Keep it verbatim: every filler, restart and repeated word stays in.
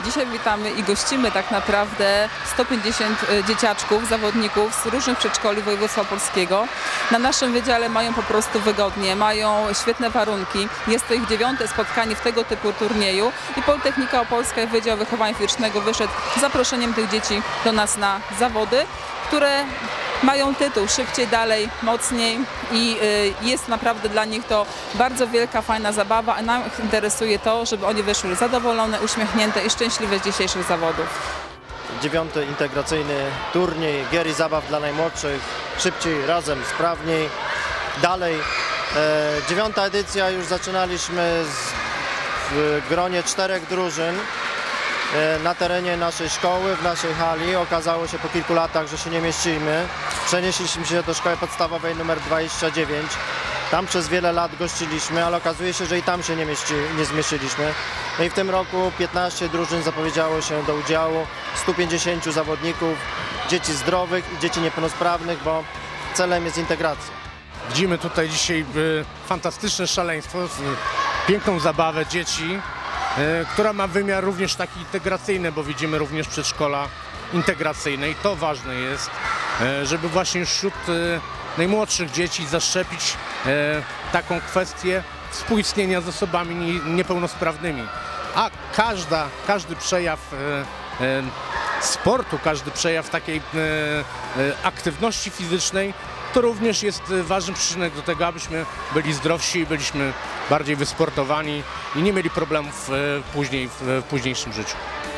Dzisiaj witamy i gościmy tak naprawdę sto pięćdziesiąt dzieciaczków, zawodników z różnych przedszkoli województwa opolskiego. Na naszym wydziale mają po prostu wygodnie, mają świetne warunki. Jest to ich dziewiąte spotkanie w tego typu turnieju i Politechnika Opolska i Wydział Wychowania Fizycznego wyszedł z zaproszeniem tych dzieci do nas na zawody, które mają tytuł Szybciej, Dalej, Mocniej i jest naprawdę dla nich to bardzo wielka, fajna zabawa, a nam interesuje to, żeby oni wyszły zadowolone, uśmiechnięte i szczęśliwe z dzisiejszych zawodów. Dziewiąty integracyjny turniej gier i zabaw dla najmłodszych. Szybciej, razem, sprawniej, dalej. E, dziewiąta edycja, już zaczynaliśmy z, w gronie czterech drużyn na terenie naszej szkoły, w naszej hali. Okazało się po kilku latach, że się nie mieścimy. Przenieśliśmy się do szkoły podstawowej numer dwadzieścia dziewięć. Tam przez wiele lat gościliśmy, ale okazuje się, że i tam się nie, mieści, nie zmieściliśmy. No i w tym roku piętnaście drużyn zapowiedziało się do udziału, stu pięćdziesięciu zawodników, dzieci zdrowych i dzieci niepełnosprawnych, bo celem jest integracja. Widzimy tutaj dzisiaj fantastyczne szaleństwo, piękną zabawę dzieci, która ma wymiar również taki integracyjny, bo widzimy również przedszkola integracyjne i to ważne jest, żeby właśnie już wśród najmłodszych dzieci zaszczepić taką kwestię współistnienia z osobami niepełnosprawnymi. A każda, każdy przejaw sportu, każdy przejaw takiej aktywności fizycznej to również jest ważny przyczynek do tego, abyśmy byli zdrowsi, byliśmy bardziej wysportowani i nie mieli problemów później, w późniejszym życiu.